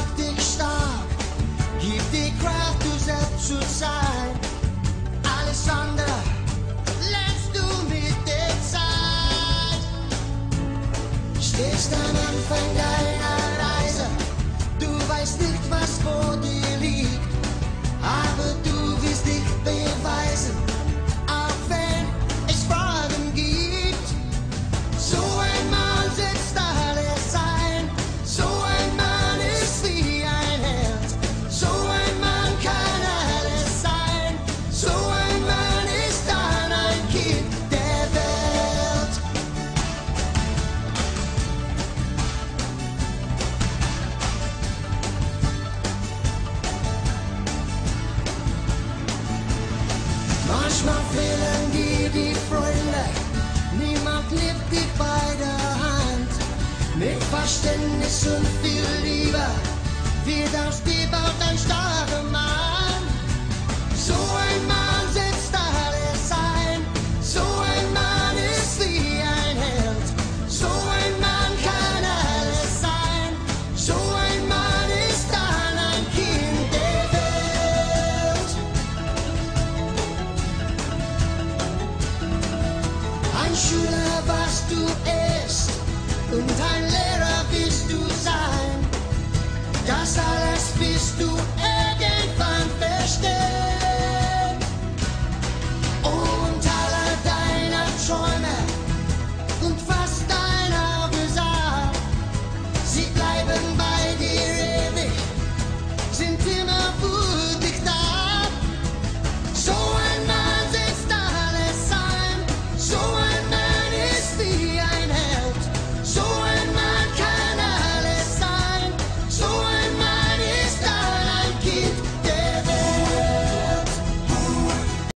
macht dich stark, gib dir Kraft, du selbst zu sein. Alles andere lernst du mit der Zeit. Stehst am Anfang deiner Reise, du weißt nicht, was vor dir liegt, aber du wirst dich beweisen, auch wenn es Fragen gibt. So ein Mann setzt alles ein, so ein Mann ist wie ein Held, so ein Mann kann alles sein, so ein Mann ist dann ein Kind der Welt. Manchmal fehlen dir die Freunde, niemand nimmt dich bei der Hand. Mit Verständnis und viel Liebe wird aus dir bald ein starker Mann. So ein Mann setzt alles ein, so ein Mann ist wie ein Held, so ein Mann kann alles sein, so ein Mann ist dann ein Kind der Welt. Ein Schüler, was du isst, und ein Lehrer willst du sein. Das alles bist du